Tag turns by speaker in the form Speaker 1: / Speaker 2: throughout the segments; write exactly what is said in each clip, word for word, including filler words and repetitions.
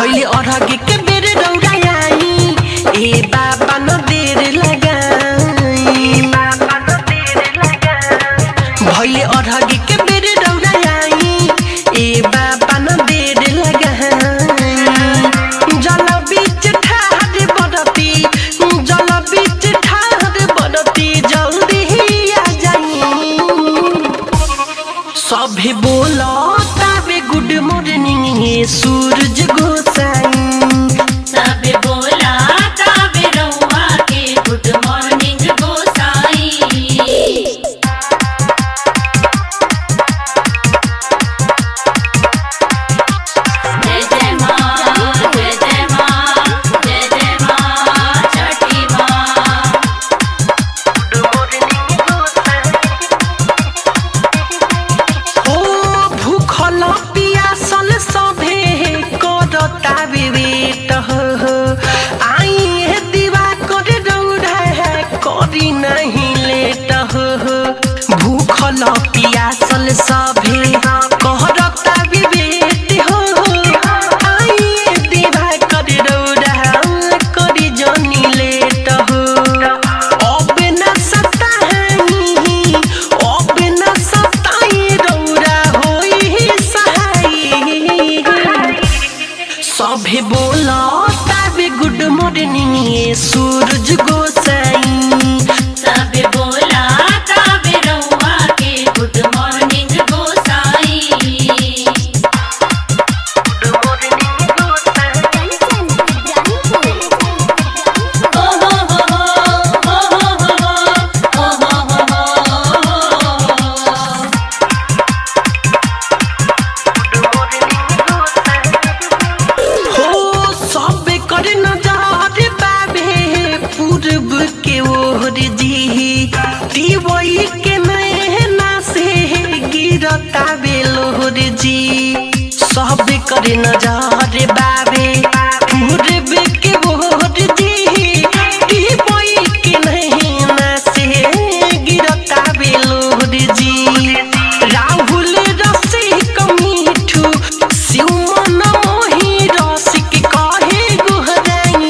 Speaker 1: भइले अरग के बेर दौड़ाई ए बाबा न देर लगाई बाबा न देर लगाई भइले अरग के बेर दौड़ाई ए बाबा न देर लगाई जल बीच ठाड़ बरती जल बीच ठाड़ बरती जल्दी आ जाई सभे बोलो ताबे गुड मॉर्निंग ये सूरज गोसाई
Speaker 2: सबे बोला ताबे रउआ के गुड मॉर्निंग गोसाई जय जय मां जय जय मां जय जय मां छठी मां
Speaker 1: गुड मॉर्निंग गोसाई ओ भूखल पियासल सभे करता विवेट हो आई है दीवा कर दौड़ा है करी नहीं लेट हो भूखल पियासल सभे करता विवेट हो आई है दीवा कर दौड़ा करी जनी लेट हो अब न सता है अब न सताई दौड़ा होई सहाई सभे बोला ताबे गुड मॉर्निंग ये सूरज गोसाई
Speaker 2: सबे बोला ताबे रउआ के गुड मॉर्निंग गोसाई
Speaker 1: गुड मॉर्निंग गोसाई
Speaker 2: ओ हो हो हो हो हो हो
Speaker 1: हो सबे करे नजर बाबे पूर्व के ओर जी दीवई के नैना से गिरता बेलोर जी सबे करे नजर बाबे पूर्व के ओर जी दीवई के नैना से गिरता बेलोर जी राहुल रसिक मीठू शिवमन मोही रसिक कहे गुहराई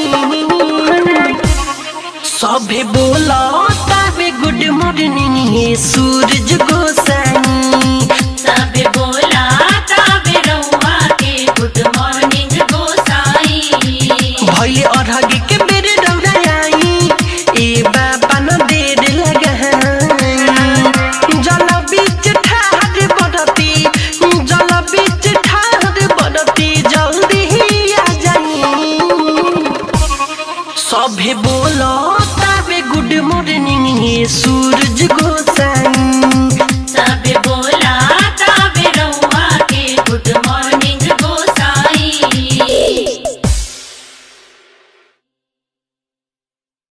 Speaker 1: सभे बोला ताबे गुड मॉर्निंग ये सूरज गोसाई
Speaker 2: सबे बोला ताबे रउआ के गुड मॉर्निंग गोसाई
Speaker 1: भइले अरग के बेर दौड़ाई ए बाबा न देर लगाई जल बीच ठाड़ बरती जल बीच ठाड़ बरती जल्दी आ जाई सभे बोलो ताबे गुड मॉर्निंग ये सूरज गोसाई।